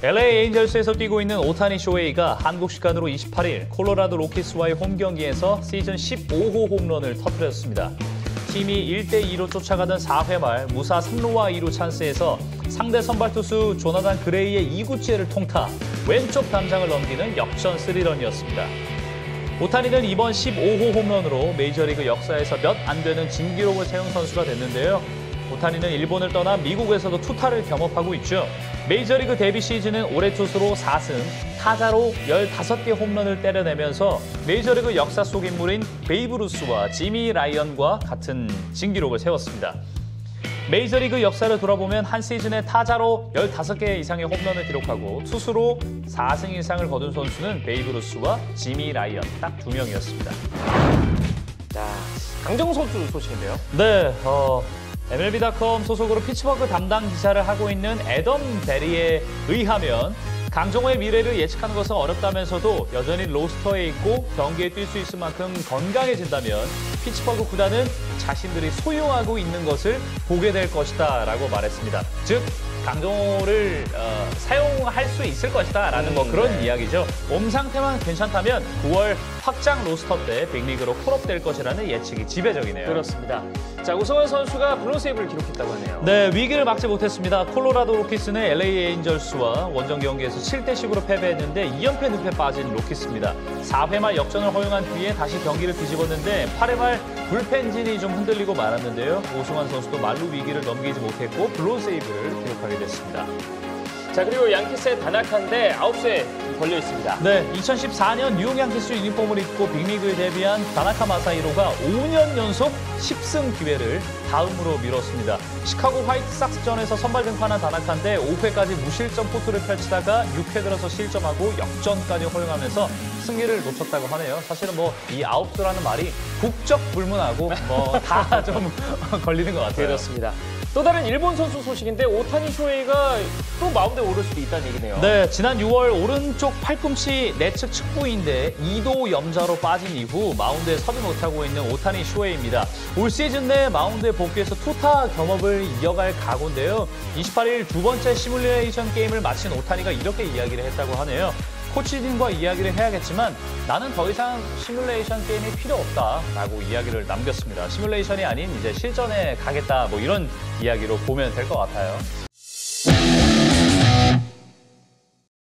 LA 에인절스에서 뛰고 있는 오타니 쇼헤이가 한국 시간으로 28일 콜로라도 로키스와의 홈 경기에서 시즌 15호 홈런을 터뜨렸습니다. 팀이 1대2로 쫓아가던 4회 말 무사 3루와 2루 찬스에서 상대 선발 투수 조나단 그레이의 2구째를 통타 왼쪽 담장을 넘기는 역전 3런이었습니다. 오타니는 이번 15호 홈런으로 메이저리그 역사에서 몇 안 되는 진기록을 세운 선수가 됐는데요. 오타니는 일본을 떠나 미국에서도 투타를 겸업하고 있죠. 메이저리그 데뷔 시즌은 올해 투수로 4승, 타자로 15개 홈런을 때려내면서 메이저리그 역사 속 인물인 베이브 루스와 지미 라이언과 같은 진기록을 세웠습니다. 메이저리그 역사를 돌아보면 한 시즌에 타자로 15개 이상의 홈런을 기록하고 투수로 4승 이상을 거둔 선수는 베이브 루스와 지미 라이언 딱 2명이었습니다. 자, 강정호 선수 소식인데요. 네, MLB.com 소속으로 피츠버그 담당 기자를 하고 있는 애덤 베리에 의하면 강정호의 미래를 예측하는 것은 어렵다면서도 여전히 로스터에 있고 경기에 뛸 수 있을 만큼 건강해진다면 피츠버그 구단은 자신들이 소유하고 있는 것을 보게 될 것이다 라고 말했습니다. 즉 강정호를 사용할 수 있을 것이다 라는 그런 이야기죠. 몸 상태만 괜찮다면 9월 확장 로스터 때 빅리그로 콜업될 것이라는 예측이 지배적이네요. 그렇습니다. 자, 우승환 선수가 블루 세이브를 기록했다고 하네요. 네, 위기를 막지 못했습니다. 콜로라도 로키스는 LA 에인절스와 원정 경기에서 7대10으로 패배했는데 2연패 늪에 빠진 로키스입니다. 4회 말 역전을 허용한 뒤에 다시 경기를 뒤집었는데 8회 말 불펜진이 좀 흔들리고 말았는데요. 오승환 선수도 말루 위기를 넘기지 못했고 블루 세이브를 기록하게 됐습니다. 자, 그리고 양키스의 다나카인데 9수에 걸려 있습니다. 네, 2014년 뉴욕 양키스 유니폼을 입고 빅리그에 데뷔한 다나카 마사히로가 5년 연속 10승 기회를 다음으로 미뤘습니다. 시카고 화이트삭스전에서 선발 등판한 다나카인데 5회까지 무실점 포투를 펼치다가 6회 들어서 실점하고 역전까지 허용하면서 승리를 놓쳤다고 하네요. 사실은 이 9수라는 말이 국적 불문하고 다 좀 걸리는 것 같아요. 그렇습니다. 또 다른 일본 선수 소식인데 오타니 쇼헤이가 또 마운드에 오를 수도 있다는 얘기네요. 네, 지난 6월 오른쪽 팔꿈치 내측 측부인데 2도 염좌로 빠진 이후 마운드에 서지 못하고 있는 오타니 쇼헤이입니다. 올 시즌 내 마운드에 복귀해서 투타 겸업을 이어갈 각오인데요. 28일 두 번째 시뮬레이션 게임을 마친 오타니가 이렇게 이야기를 했다고 하네요. 코치진과 이야기를 해야겠지만 나는 더 이상 시뮬레이션 게임이 필요 없다라고 이야기를 남겼습니다. 시뮬레이션이 아닌 이제 실전에 가겠다 이런 이야기로 보면 될 것 같아요.